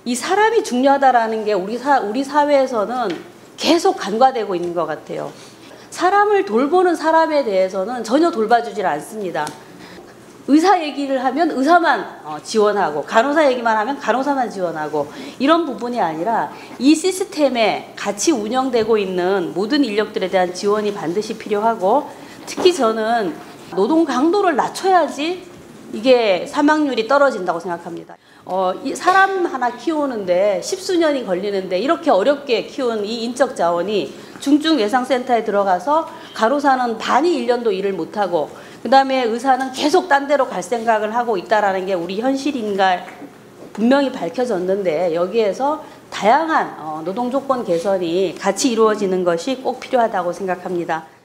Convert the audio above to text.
이 사람이 중요하다라는 게 우리 사회에서는 계속 간과되고 있는 것 같아요. 사람을 돌보는 사람에 대해서는 전혀 돌봐주질 않습니다. 의사 얘기를 하면 의사만 지원하고, 간호사 얘기만 하면 간호사만 지원하고, 이런 부분이 아니라 이 시스템에 같이 운영되고 있는 모든 인력들에 대한 지원이 반드시 필요하고, 특히 저는 노동 강도를 낮춰야지 이게 사망률이 떨어진다고 생각합니다. 이 사람 하나 키우는데 십수년이 걸리는데 이렇게 어렵게 키운 이 인적 자원이 중증예상센터에 들어가서 간호사는 단위 1년도 일을 못하고, 그 다음에 의사는 계속 딴 데로 갈 생각을 하고 있다라는 게 우리 현실인가 분명히 밝혀졌는데, 여기에서 다양한 노동 조건 개선이 같이 이루어지는 것이 꼭 필요하다고 생각합니다.